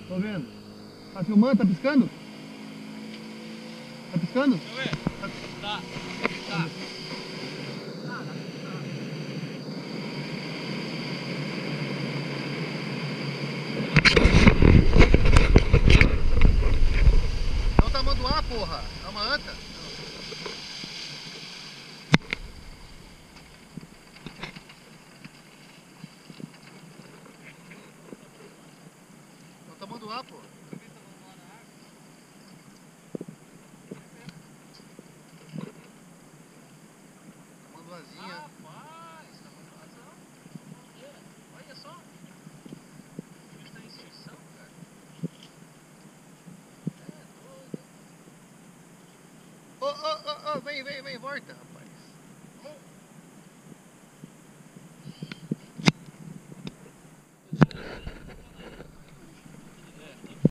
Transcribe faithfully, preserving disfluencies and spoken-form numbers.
Tô vendo. Tá filmando? Tá piscando? Tá piscando? Deixa eu ver. Tá. Tá. É o tamanduá, porra. É uma anta. É o tamanduá, porra. Tamanduazinha. Rapaz, tá com razão. Olha só. O bicho tá em extinção, cara. É doido. Ô, ô, ô, ô, vem, vem, vem, volta.